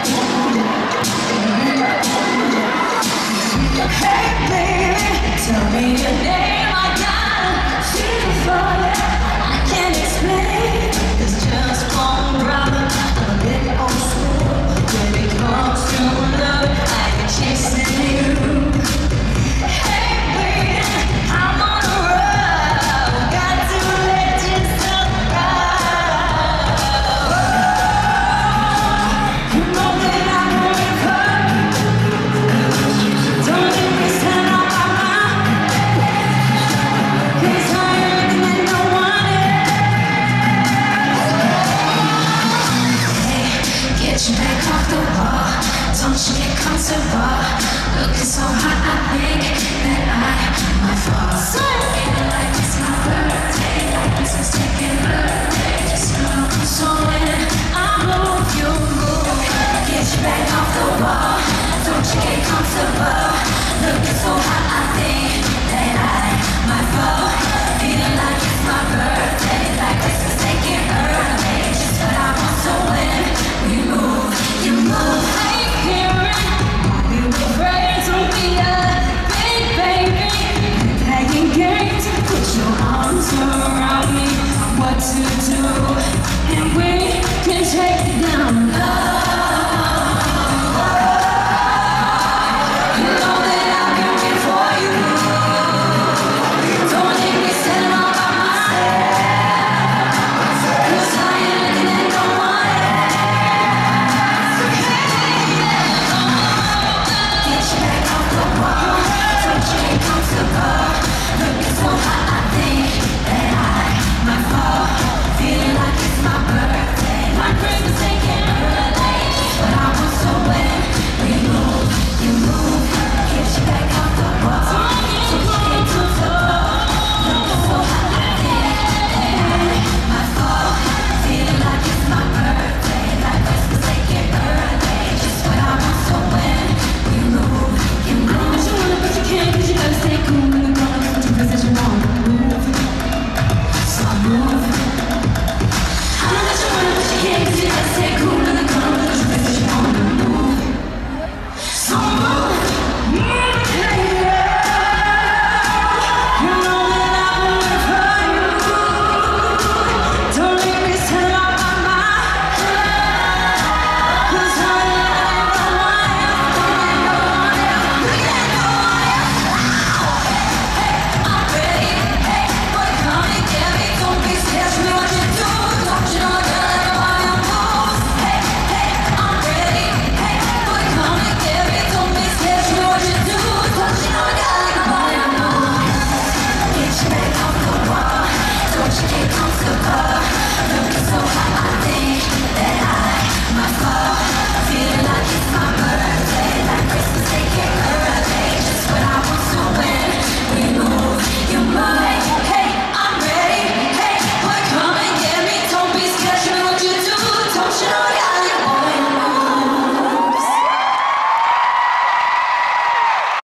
Hey baby, tell me your name. I got a feeling for you. I can't explain. It's just one problem. I'm a bit old school. When it comes to love, I can chase you. Hey baby, I'm on a roll. Got to let yourself go. You know that I won't hurt. Don't let me stand on my mind. 'Cause I ain't looking at no one else. Hey, get your back off the wall. Don't you get comfortable. Looking so hot, I think that I might fall. Feeling like it's my birthday, like it's mistaken birthday. Just look so when I move, you move. Get your back off the wall. Don't you get comfortable.